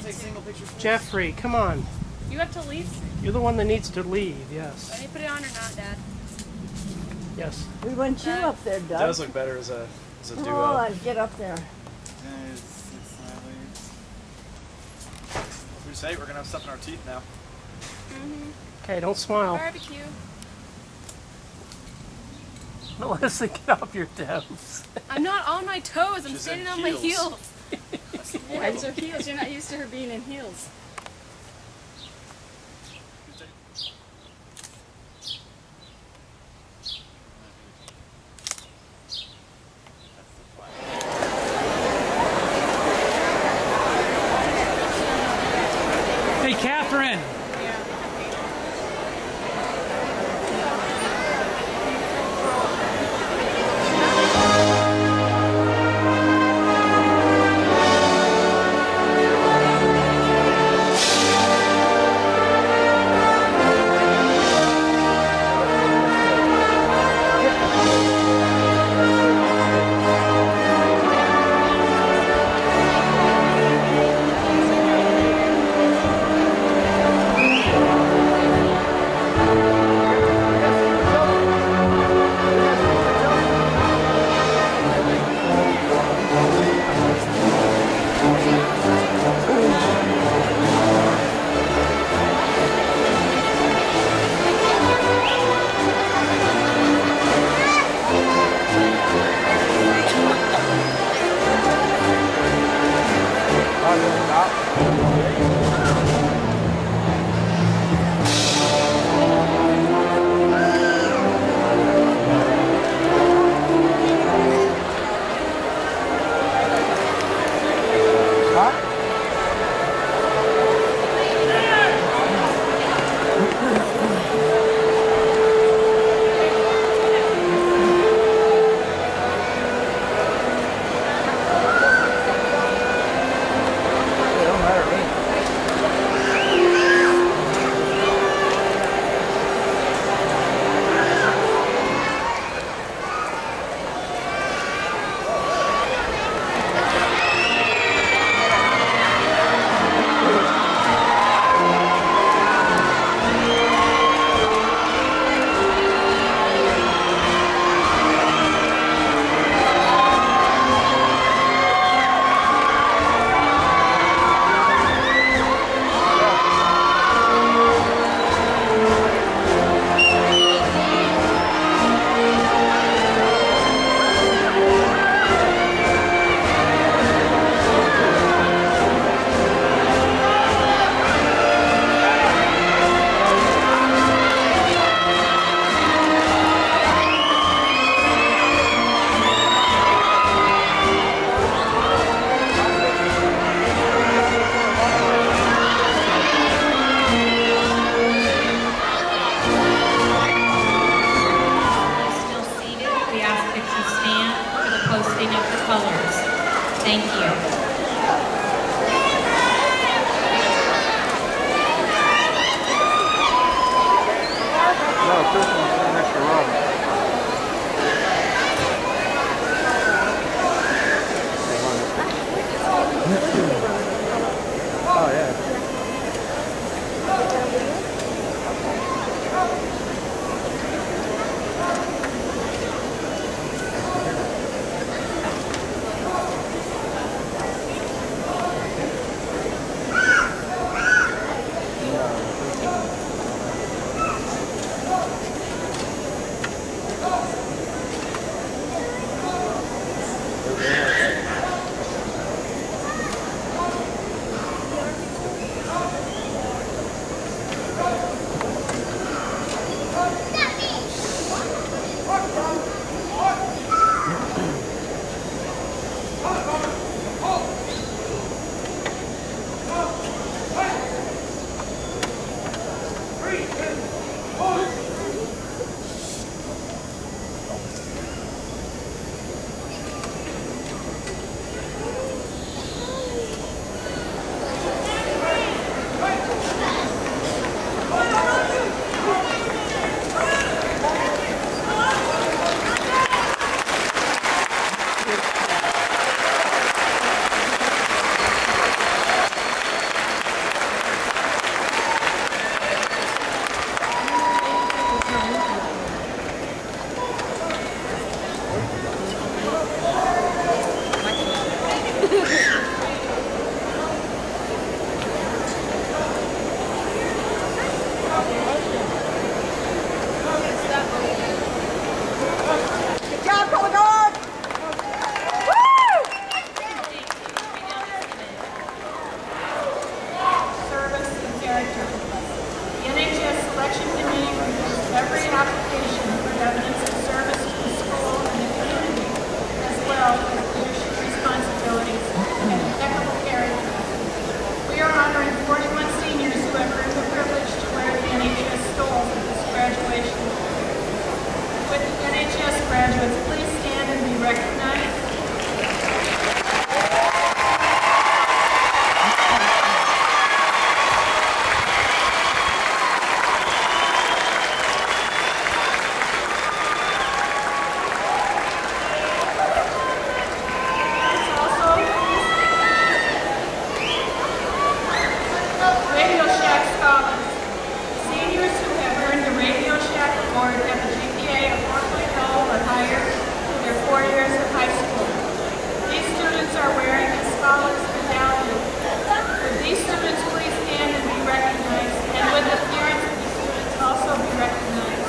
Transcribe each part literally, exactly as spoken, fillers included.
take single pictures. Jeffrey, come on. You have to leave. You're the one that needs to leave, yes. Do I need to put it on or not, Dad? Yes. We want you Dad. up there, Doug. It does look better as a, as a duo. Come on, get up there. Yeah, it's, it's slightly... We say we're gonna have stuff in our teeth now. Mm-hmm. Okay, don't smile. Barbecue. Melissa, get off your toes. I'm not on my toes. I'm She's standing in on my heels. heels. Yeah, it's her heels. You're not used to her being in heels. Hey, Catherine. Director. The N H S Selection Committee reviews every application for evidence of service to the school and the community, as well as leadership responsibilities and impeccable character. We are honoring forty-one seniors who have earned the privilege to wear the N H S stoles at this graduation. With the N H S graduates, please stand and be recognized. Radio Shack scholars. Seniors who have earned the Radio Shack Award have a G P A of four point oh or higher through their four years of high school. These students are wearing a scholar's medallion. Would these students please stand and be recognized, and would the parents of the students also be recognized?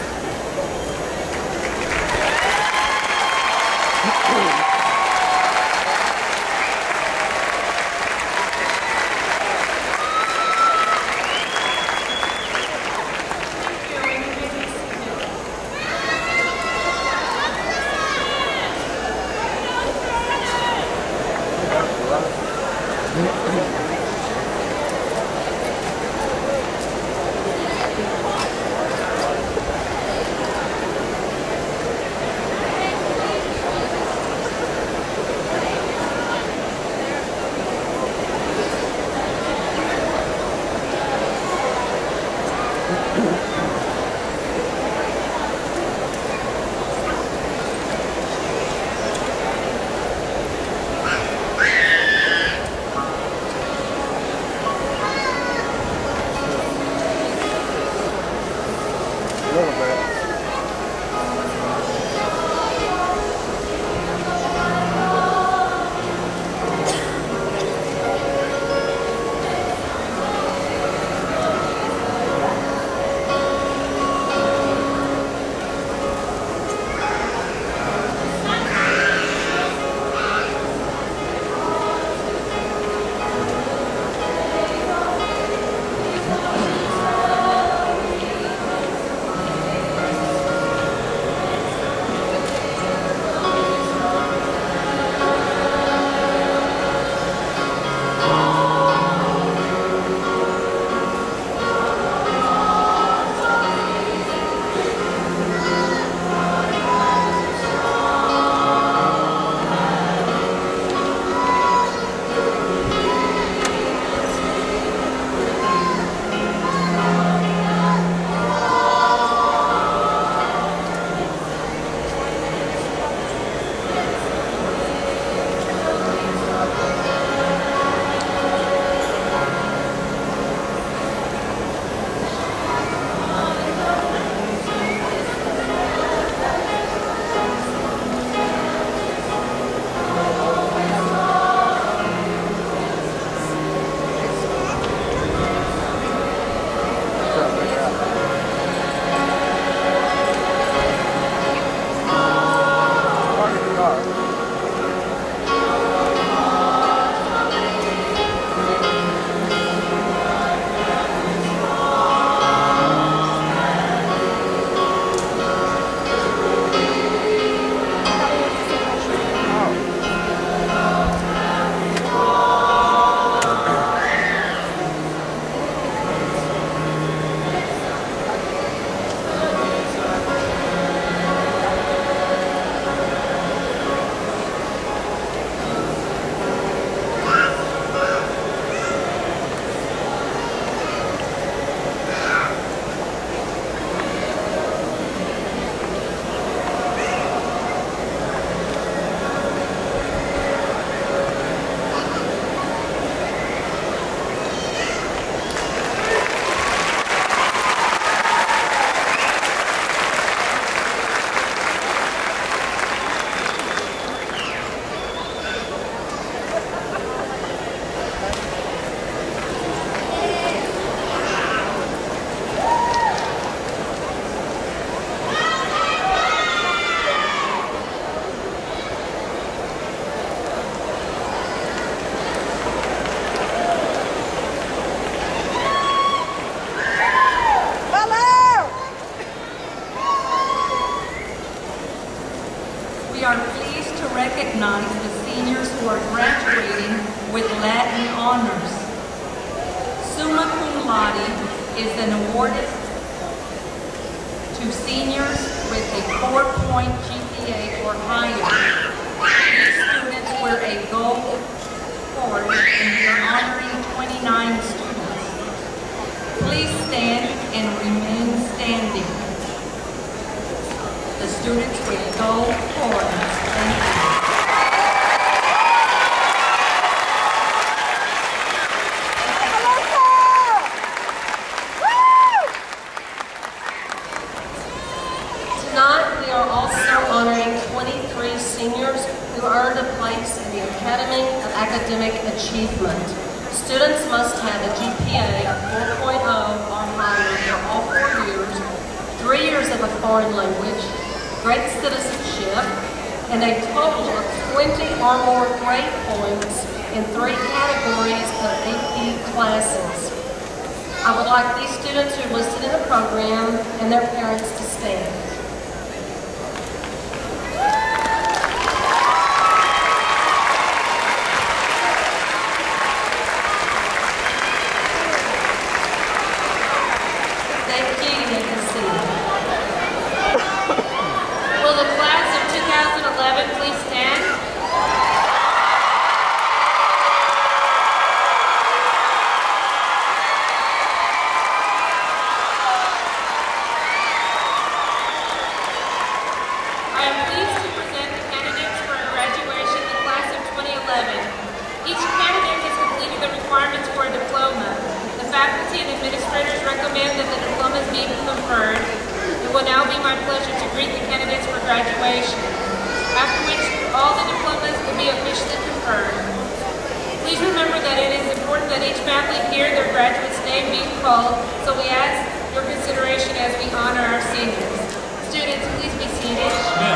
body is then awarded to seniors with a four point G P A or higher. These students wear a gold cord and we are honoring twenty-nine students. Please stand and remain standing. The students with gold cords. Thank you. Tonight, we are also honoring twenty-three seniors who earned a place in the Academy of Academic Achievement. Students must have a G P A of four point oh or higher for all four years, three years of a foreign language, great citizenship, and a total of twenty or more grade points in three categories of A P classes. I would like these students who are listed in the program and their parents to stand. Will the class of two thousand eleven please stand? I am pleased to present the candidates for graduation in the class of twenty eleven. Each candidate has completed the requirements for a diploma. The faculty and administrators recommend that the diplomas be conferred. It will now be my pleasure to greet the candidates for graduation, after which all the diplomas will be officially conferred. Please remember that it is important that each family hear their graduate's name being called, so we ask your consideration as we honor our seniors. Students, please be seated.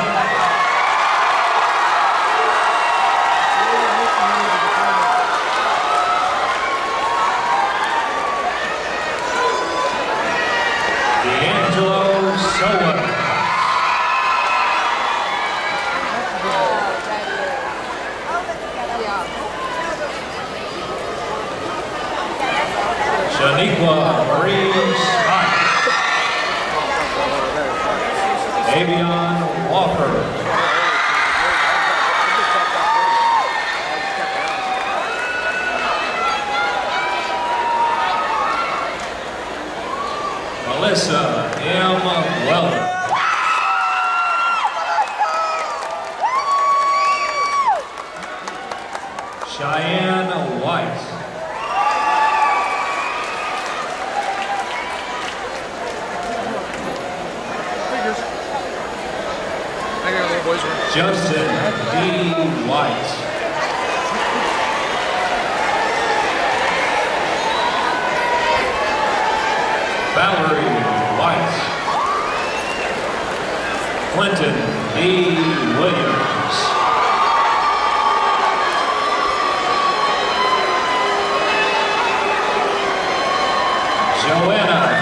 Wilkerson-Greines, Avion Walker, Melissa M. Weller, Cheyenne White, Justin D. White, Valerie White, Clinton D. Williams, Joanna